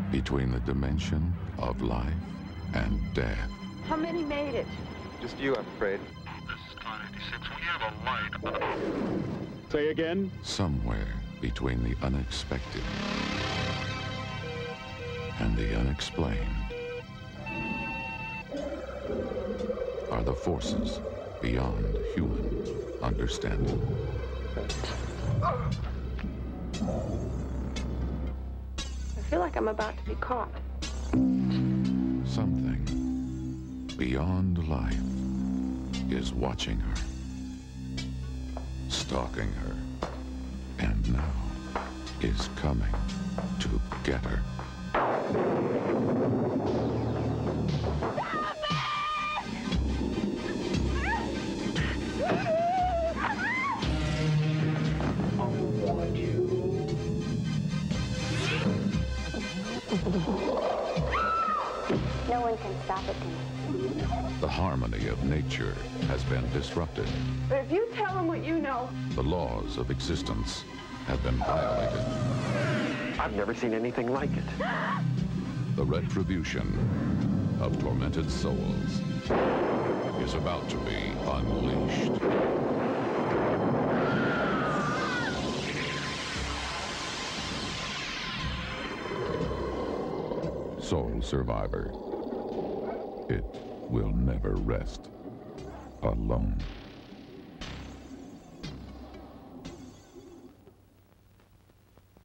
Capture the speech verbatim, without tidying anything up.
between the dimension of life and death. How many made it? Just you, I'm afraid. This is Con eighty-six. We have a light. Say again? Somewhere between the unexpected and the unexplained are the forces beyond human understanding. I feel like I'm about to be caught. Something beyond life is watching her, stalking her, and now is coming to get her. No one can stop it, Denise. The harmony of nature has been disrupted. But if you tell him what you know... The laws of existence have been violated. I've never seen anything like it. The retribution of tormented souls is about to be unleashed. Soul Survivor. It will never rest alone.